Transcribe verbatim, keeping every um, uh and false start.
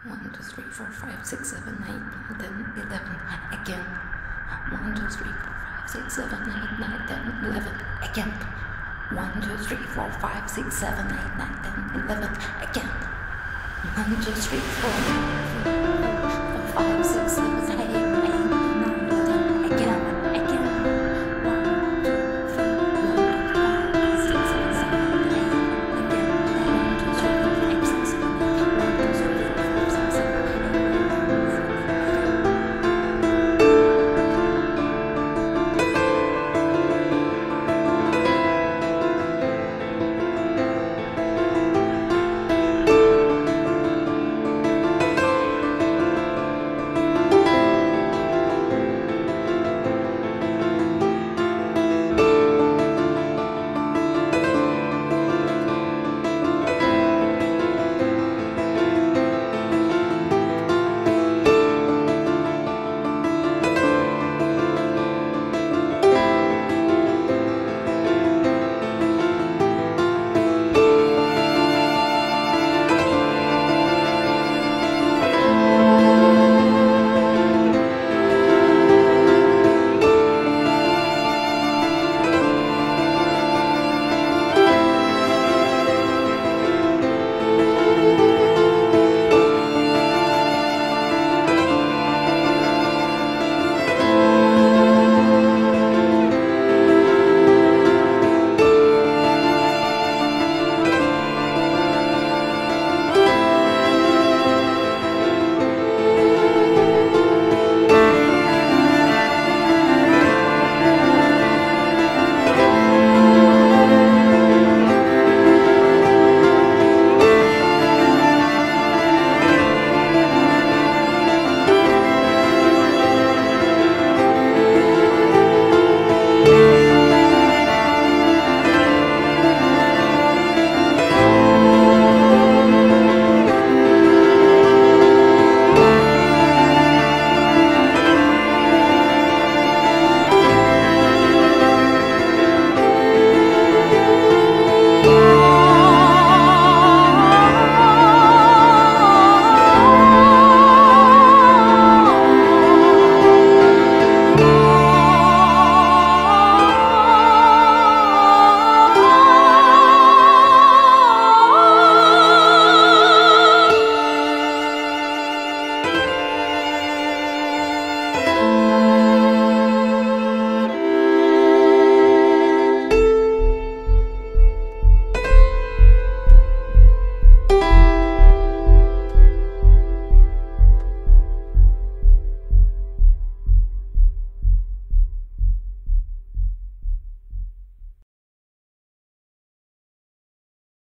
One, two, three, four, five, six, seven, eight, nine, ten, eleven. Again. One, two, three, four, five, six, seven, eight, nine, ten, eleven. Again. One, two, three, four, five, six, seven, eight, nine, ten, eleven. Again. One, two, three, four, five, six, seven, eight.